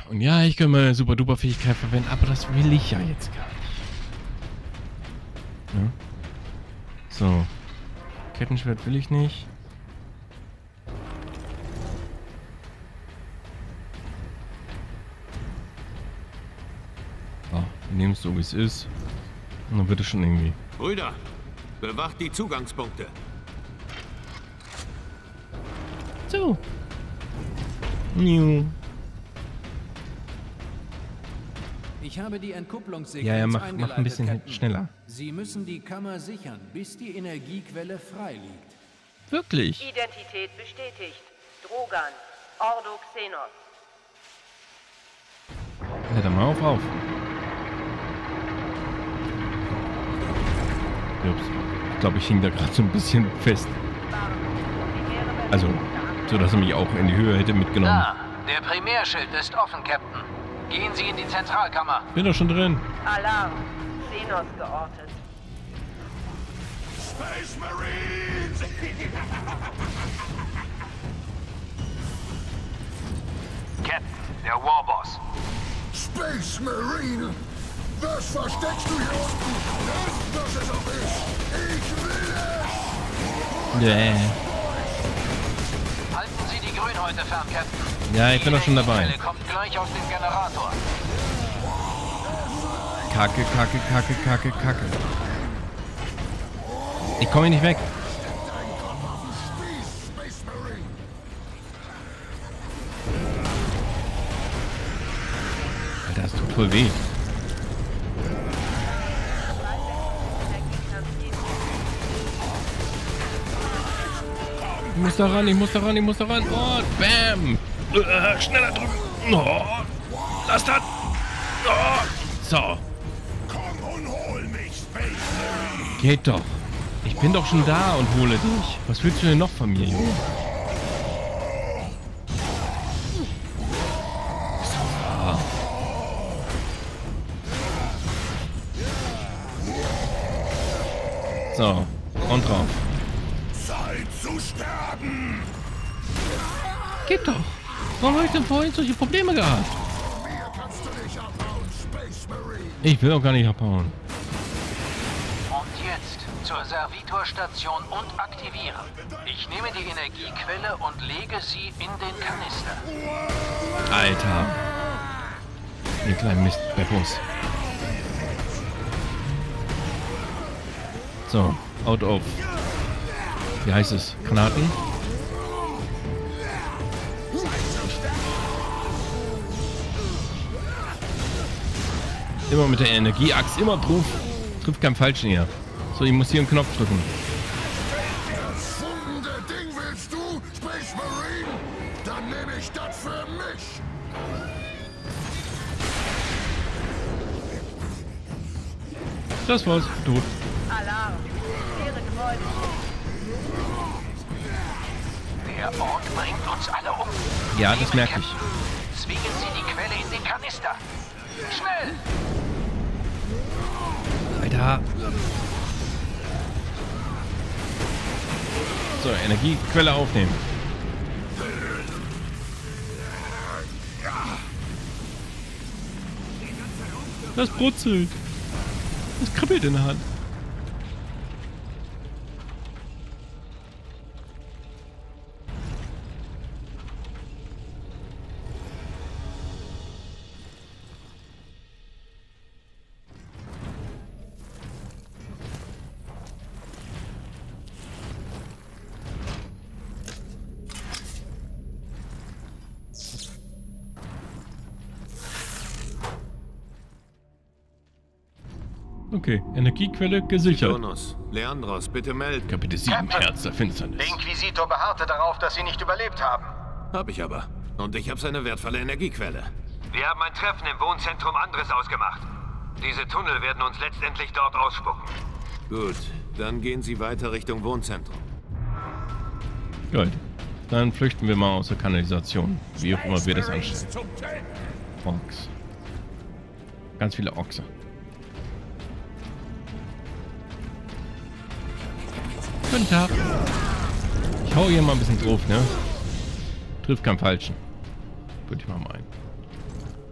Und ja, ich kann meine Super-Duper-Fähigkeit verwenden, aber das will ich ja jetzt gar nicht. Ja? So. Kettenschwert will ich nicht. So, wir nehmen es so, wie es ist. Und dann wird es schon irgendwie. Brüder, bewacht die Zugangspunkte. So. New. Ich habe die Entkupplungssequenz Ja, mach eingeleitet, ein bisschen Captain. schneller. Sie müssen die Kammer sichern, bis die Energiequelle frei liegt. Wirklich? Identität bestätigt. Drogan, Ordo Xenos. Ja, dann mal auf. Ups. Ich glaube, ich hing da gerade so ein bisschen fest. Also, so dass er mich auch in die Höhe hätte mitgenommen. Da, der Primärschild ist offen, Captain. Gehen Sie in die Zentralkammer. Bin doch schon drin. Alarm, Xenos geortet. Space Marines! Captain, der Warboss. Space Marine! Was versteckst du hier unten? Was es auch ist! Ich will es! Halten Sie die Grünhäute fern, Captain. Ja, ich bin doch schon dabei. Die Quelle kommt gleich aus dem Generator. Kacke, Kacke, Kacke, Kacke, Kacke. Ich komme hier nicht weg. Alter, das tut voll weh. Ich muss da ran, ich muss da ran, ich muss da ran. Oh, bam. Schneller drücken. Oh, lass das. Oh, so. Komm und hol mich, Space Marine! Geht doch. Ich bin doch schon da und hole dich. Was willst du denn noch von mir, Junge? So, und drauf. Zeit zu sterben! Geht doch. Warum habe ich denn vorhin solche Probleme gehabt? Mir kannst du nicht abhauen, Space Marine! Ich will auch gar nicht abhauen. Und jetzt zur Servitorstation und aktivieren. Ich nehme die Energiequelle und lege sie in den Kanister. Alter. Ihr kleinen Mistbeppos. So, out of. Wie heißt es? Granaten? Immer mit der Energieaxt, immer drauf. Trifft keinen Falschen hier. So, ich muss hier einen Knopf drücken. Das funde Ding willst du, Space Marine? Dann nehme ich das für mich! Das war's. Tot. Alarm, leere Gebäude. Der Ort bringt uns alle um. Ja, das merke ich. Zwingen Sie die Quelle in den Kanister. Schnell! Alter. So, Energiequelle aufnehmen. Das brutzelt. Das kribbelt in der Hand. Okay, Energiequelle gesichert. Jonas, Leandros, bitte melden. Kapitel 7, Herz der Finsternis. Der Inquisitor beharrte darauf, dass Sie nicht überlebt haben. Hab ich aber. Und ich habe seine wertvolle Energiequelle. Wir haben ein Treffen im Wohnzentrum Andres ausgemacht. Diese Tunnel werden uns letztendlich dort ausspucken. Gut, dann gehen Sie weiter Richtung Wohnzentrum. Gut. Dann flüchten wir mal aus der Kanalisation. Wie auch immer wir das anstellen. Ochs. Ganz viele Ochse. Guten Tag. Ich hau hier mal ein bisschen drauf, ne? Trifft keinen Falschen. Würde ich mal meinen.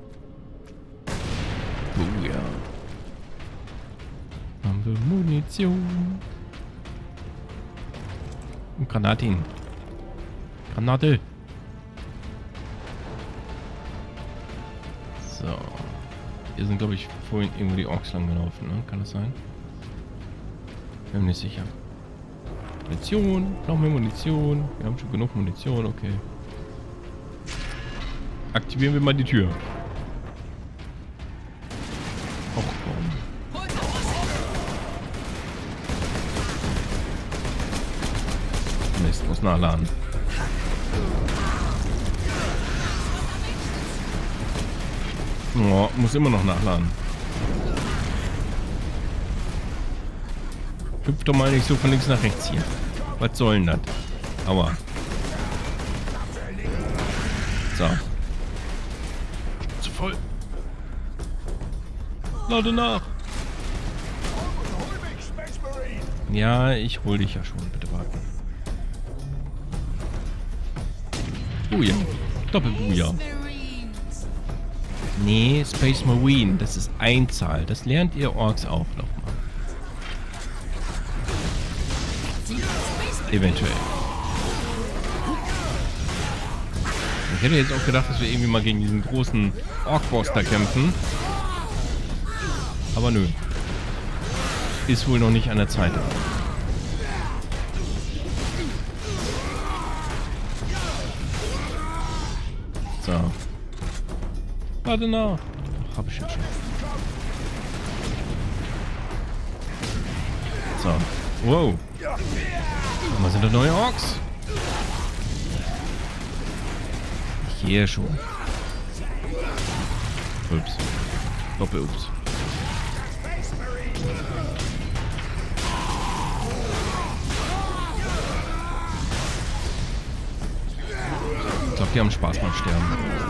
Oh ja. Haben wir Munition. Und Granaten. Granate. So. Hier sind, glaube ich, vorhin irgendwo die Orks lang gelaufen, ne? Kann das sein? Bin mir nicht sicher. Munition. Noch mehr Munition. Wir haben schon genug Munition, okay. Aktivieren wir mal die Tür. Och, warum? Mist, muss nachladen. Oh, muss immer noch nachladen. Hüpft doch mal nicht so von links nach rechts hier. Was soll denn das? Aua. So. Zu voll. Lade nach. Ja, ich hol dich ja schon. Bitte warten. Buja. Doppelbuja. Nee, Space Marine. Das ist Einzahl. Das lernt ihr Orks auch nochmal. Eventuell. Ich hätte jetzt auch gedacht, dass wir irgendwie mal gegen diesen großen Ork-Boss da kämpfen. Aber nö. Ist wohl noch nicht an der Zeit. So. Warte nach. Ach, hab ich jetzt schon. So. Wow. Was sind da neue Orks? Hier schon. Ups. Doppel-Ups. Ich glaube, die haben Spaß beim Sterben.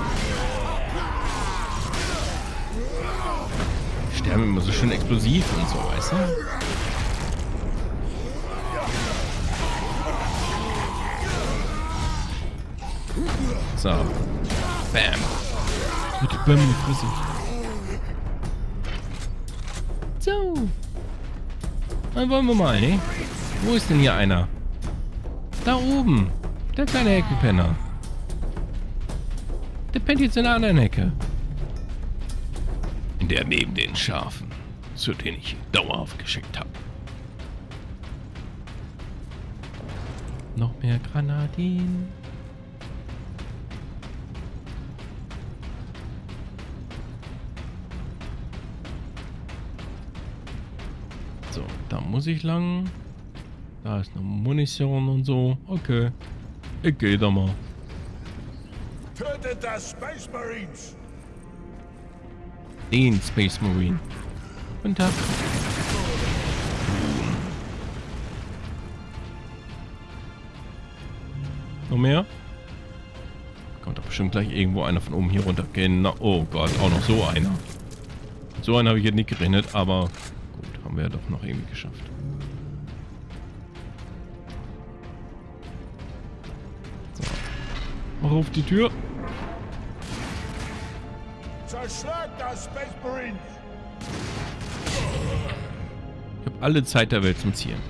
Die sterben immer so schön explosiv und so, weißt du? So. Bam. Mit Bam in die Fresse. So. Dann wollen wir mal, ne? Wo ist denn hier einer? Da oben. Der kleine Heckenpenner. Der pennt jetzt in der anderen Hecke. In der neben den Schafen, zu denen ich dauerhaft geschickt habe. Noch mehr Granaten. So, da muss ich lang. Da ist noch Munition und so. Okay. Ich gehe da mal. Tötet das Space Marines! Den Space Marine. Guten Tag. Noch mehr? Kommt doch bestimmt gleich irgendwo einer von oben hier runter. Genau. Oh Gott, auch noch so einer. So einen habe ich jetzt nicht gerechnet, aber gut, haben wir ja doch noch irgendwie geschafft. So. Mach auf die Tür. Zerschlag das Space Marines! Ich habe alle Zeit der Welt zum Zielen.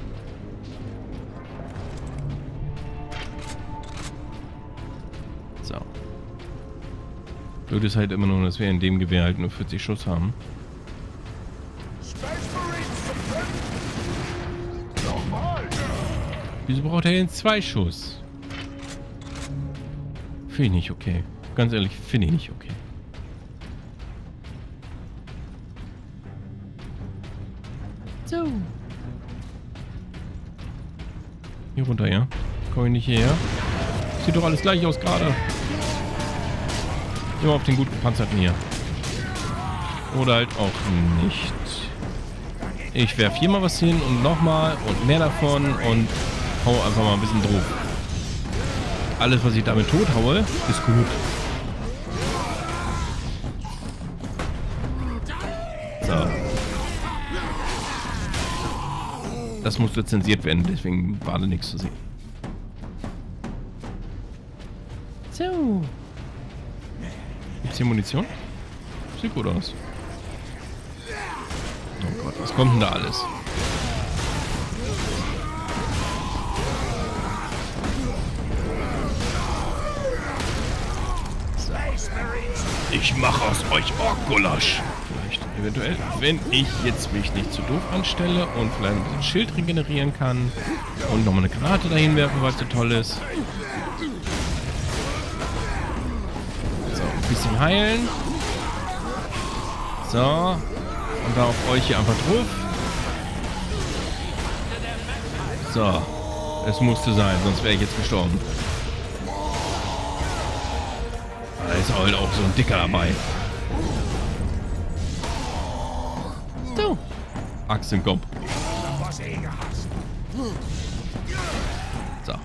So. Blöd ist halt immer nur, dass wir in dem Gewehr halt nur 40 Schuss haben. Space Marines zum Töten! Nochmal! Wieso braucht er denn 2 Schuss? Finde ich nicht okay. Ganz ehrlich, finde ich nicht okay. So. Hier runter, ja? Komm ich nicht hierher? Sieht doch alles gleich aus gerade. Immer auf den gut gepanzerten hier. Oder halt auch nicht. Ich werfe hier mal was hin und nochmal und mehr davon und hau einfach mal ein bisschen drauf. Alles, was ich damit tot haue, ist gut. So. Das muss lizenziert werden, deswegen war da nichts zu sehen. So. Gibt's hier Munition? Sieht gut aus. Oh Gott, was kommt denn da alles? Ich mache aus euch Ork-Gulasch. Vielleicht, eventuell, wenn ich jetzt mich nicht zu doof anstelle und vielleicht ein bisschen Schild regenerieren kann und nochmal eine Granate dahin werfen, weil es so toll ist. So, ein bisschen heilen. So. Und dann auf euch hier einfach drauf. So. Es musste sein, sonst wäre ich jetzt gestorben. Da ist halt auch so ein Dicker dabei. So. Axt im Kopf. So.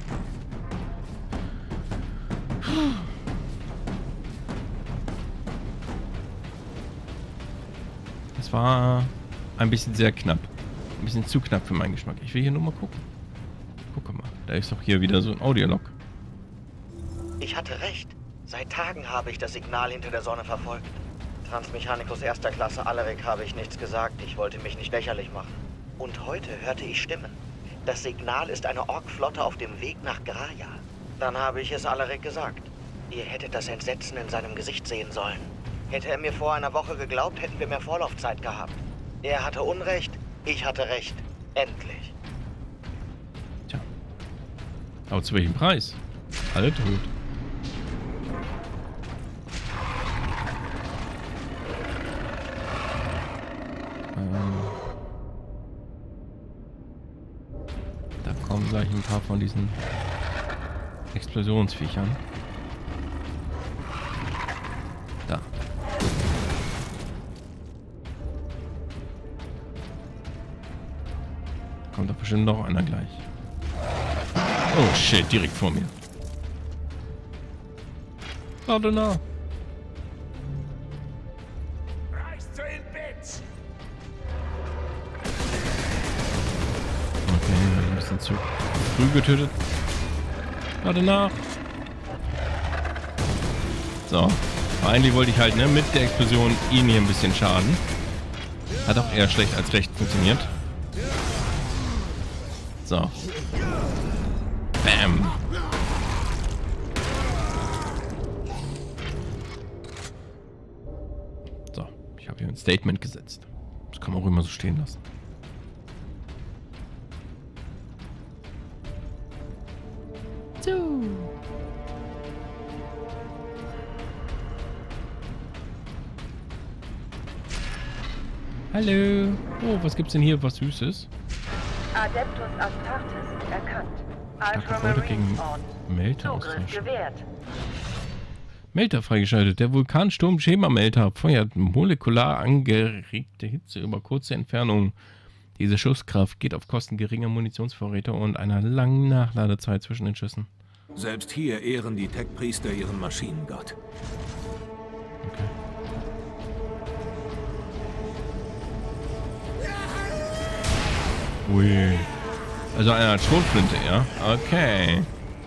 Das war ein bisschen sehr knapp. Ein bisschen zu knapp für meinen Geschmack. Ich will hier nur mal gucken. Gucke mal. Da ist doch hier wieder so ein Audiolog. Ich hatte recht. Seit Tagen habe ich das Signal hinter der Sonne verfolgt. Transmechanicus erster Klasse Alaric habe ich nichts gesagt. Ich wollte mich nicht lächerlich machen. Und heute hörte ich Stimmen. Das Signal ist eine Ork-Flotte auf dem Weg nach Graja. Dann habe ich es Alaric gesagt. Ihr hättet das Entsetzen in seinem Gesicht sehen sollen. Hätte er mir vor einer Woche geglaubt, hätten wir mehr Vorlaufzeit gehabt. Er hatte Unrecht, ich hatte Recht. Endlich. Tja. Aber zu welchem Preis? Alle tot. Da kommen gleich ein paar von diesen Explosionsviechern. Da. Kommt doch bestimmt noch einer gleich. Oh shit, direkt vor mir. Warte nach. Okay, ein bisschen zu früh getötet. Warte nach. So. Eigentlich wollte ich halt, ne, mit der Explosion ihn hier ein bisschen schaden. Hat auch eher schlecht als recht funktioniert. So. Bam. So. Ich habe hier ein Statement gesetzt. Das kann man auch immer so stehen lassen. So. Hallo. Oh, was gibt's denn hier? Was Süßes? Adeptus Astartes erkannt. Gebäude gegen Melter Zugriff austauschen. gewährt. Melter freigeschaltet. Der Vulkansturm-Schema-Melter feuert molekular angeregte Hitze über kurze Entfernungen. Diese Schusskraft geht auf Kosten geringer Munitionsvorräte und einer langen Nachladezeit zwischen den Schüssen. Selbst hier ehren die Tech-Priester ihren Maschinengott. Okay. Ui. Also eine Schrotflinte, ja? Okay.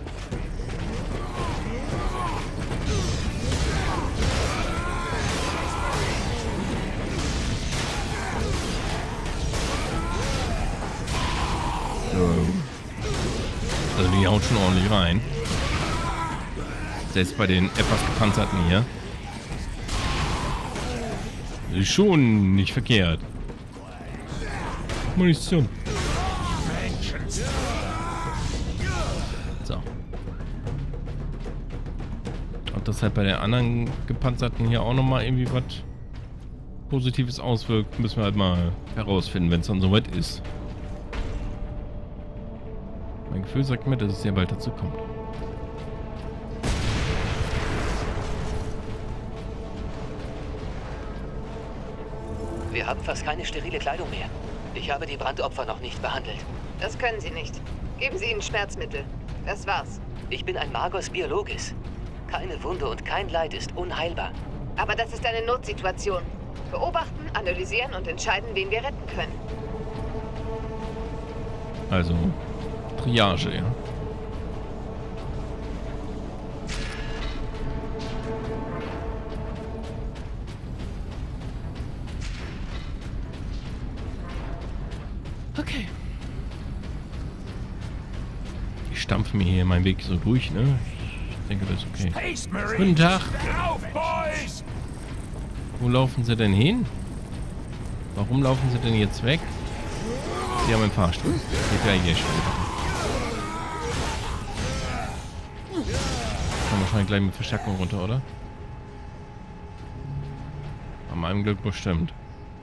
Also die haut schon ordentlich rein. Selbst bei den etwas gepanzerten hier. Ist schon nicht verkehrt. Munition. So. Ob das halt bei den anderen gepanzerten hier auch nochmal irgendwie was Positives auswirkt, müssen wir halt mal herausfinden, wenn es dann soweit ist. Mein Gefühl sagt mir, dass es sehr bald dazu kommt. Wir haben fast keine sterile Kleidung mehr. Ich habe die Brandopfer noch nicht behandelt. Das können Sie nicht. Geben Sie ihnen Schmerzmittel. Das war's. Ich bin ein Magos Biologis. Keine Wunde und kein Leid ist unheilbar. Aber das ist eine Notsituation. Beobachten, analysieren und entscheiden, wen wir retten können. Also, Triage, ja. Okay. Ich stampfe mir hier meinen Weg so durch, ne? Ich denke, das ist okay. Guten Tag. Wo laufen sie denn hin? Warum laufen sie denn jetzt weg? Sie haben einen Fahrstuhl. Geht ja hier schon. Kommen wahrscheinlich gleich mit Verstärkung runter, oder? An meinem Glück bestimmt.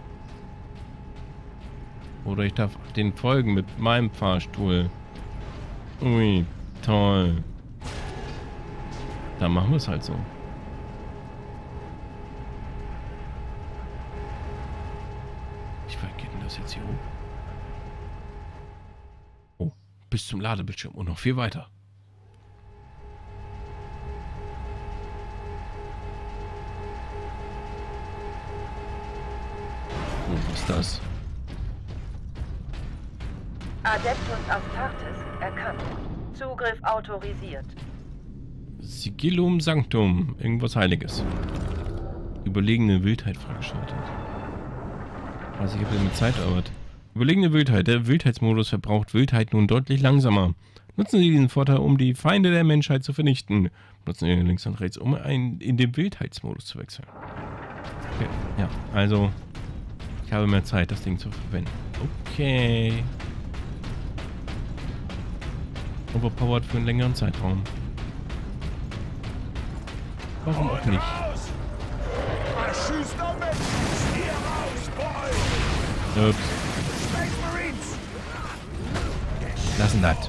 Oder ich darf den folgen mit meinem Fahrstuhl. Ui, toll. Dann machen wir es halt so. Wie weit geht denn das jetzt hier hoch? Oh, bis zum Ladebildschirm und noch viel weiter. Oh, was ist das? Adeptus Astartes erkannt. Zugriff autorisiert. Sigillum Sanctum. Irgendwas Heiliges. Überlegene Wildheit freigeschaltet. Also ich habe mit Zeit gearbeitet. Überlegene Wildheit. Der Wildheitsmodus verbraucht Wildheit nun deutlich langsamer. Nutzen Sie diesen Vorteil, um die Feinde der Menschheit zu vernichten. Nutzen Sie links und rechts, um in den Wildheitsmodus zu wechseln. Okay. Ja, also ich habe mehr Zeit, das Ding zu verwenden. Okay. Overpowered für einen längeren Zeitraum. Warum auch nicht? Ups. Lassen das.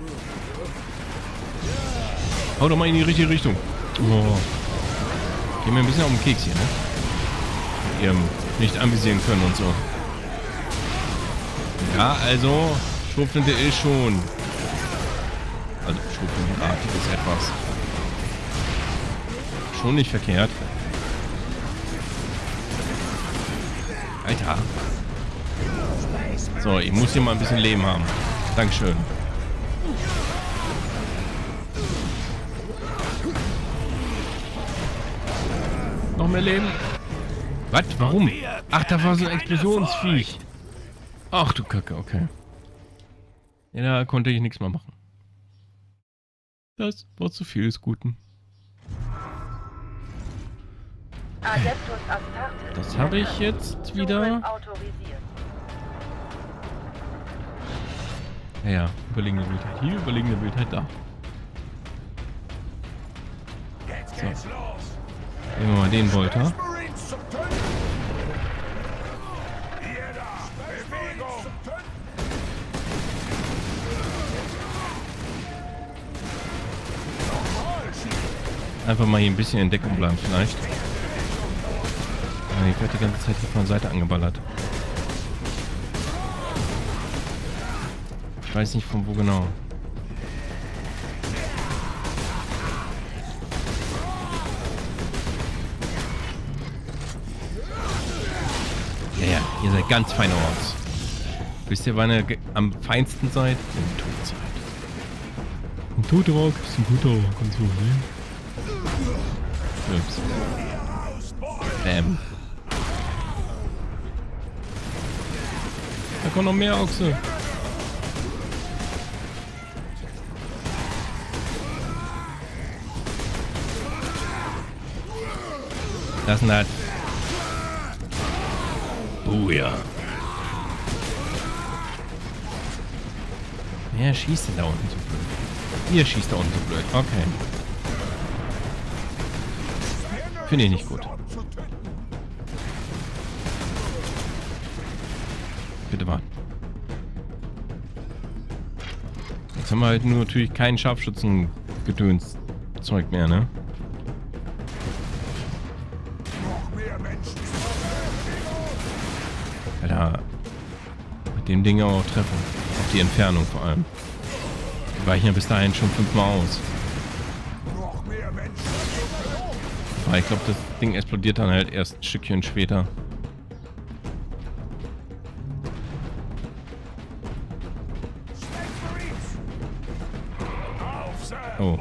Hau doch mal in die richtige Richtung. Oh. Geh mir ein bisschen auf den Keks hier, ne? Mit ihrem nicht anvisieren können und so. Ja, also, Schrotflinte ist schon. Also, Schrotflintenartiges etwas. Schon nicht verkehrt. Alter. So, ich muss hier mal ein bisschen Leben haben. Dankeschön. Noch mehr Leben? Was? Warum? Ach, da war so ein Explosionsviech. Ach du Kacke, okay. Ja, da konnte ich nichts mehr machen. Das war zu viel des Guten. Das habe ich jetzt wieder. Ja, überlegene Wildheit hier, überlegene Wildheit da. So. Nehmen wir mal den Bolter. Einfach mal hier ein bisschen in Deckung bleiben vielleicht. Ich werde die ganze Zeit hier von der Seite angeballert. Ich weiß nicht von wo genau. Ja, ihr seid ganz feine Orks. Wisst ihr, wann ihr am feinsten seid? Wenn ihr tot seid. Ein toter Ork ist ein guter Ork und so, ne? Ups. Bam. Da kommen noch mehr Ochse. Lassen das. Oh ja. Wer schießt denn da unten so blöd? Ihr schießt da unten so blöd. Okay. Finde ich nicht gut. Bitte warten. Jetzt haben wir halt nur natürlich keinen Scharfschützen-Gedöns-Zeug mehr, ne? Alter. Mit dem Ding auch treffen. Auf die Entfernung vor allem. Die weichen ja bis dahin schon 5-mal aus. Aber ich glaube, das Ding explodiert dann halt erst ein Stückchen später. Oh.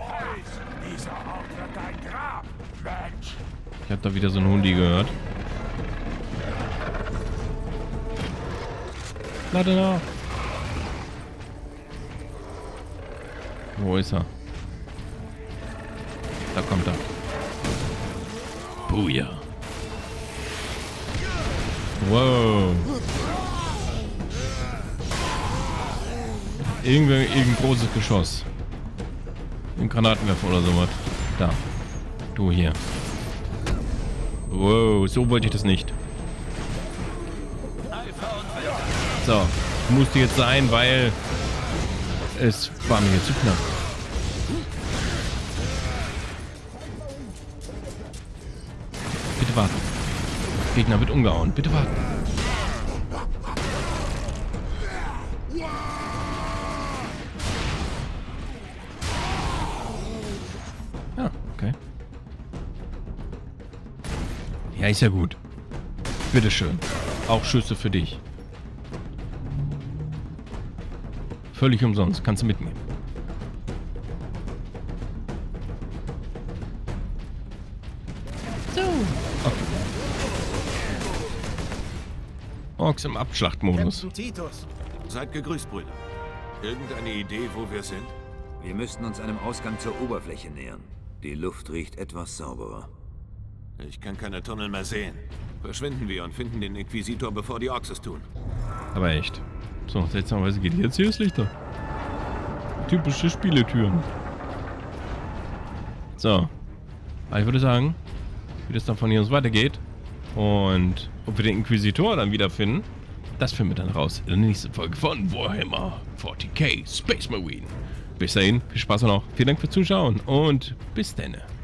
Ich habe da wieder so einen Hundi gehört. Lade nach. Wo ist er? Da kommt er. Booyah. Wow. Irgendein großes Geschoss. Ein Granatenwerfer oder sowas. Da. Du hier. Wow, so wollte ich das nicht. So, musste jetzt sein, weil es war mir jetzt zu knapp. Bitte warten. Gegner wird umgehauen. Bitte warten. Ja, okay. Ja, ist ja gut. Bitteschön. Auch Schüsse für dich. Völlig umsonst. Kannst du mitnehmen. So. Okay. Orks im Abschlachtmodus. Seid gegrüßt, Brüder. Irgendeine Idee, wo wir sind? Wir müssten uns einem Ausgang zur Oberfläche nähern. Die Luft riecht etwas sauberer. Ich kann keine Tunnel mehr sehen. Verschwinden wir und finden den Inquisitor, bevor die Orks es tun. Aber echt. So, seltsamerweise geht jetzt hier das Licht da. Typische Spieletüren. So. Aber ich würde sagen, wie das dann von hier aus weitergeht und ob wir den Inquisitor dann wiederfinden, das finden wir dann raus in der nächsten Folge von Warhammer 40k Space Marine. Bis dahin, viel Spaß noch. Vielen Dank fürs Zuschauen und bis dann.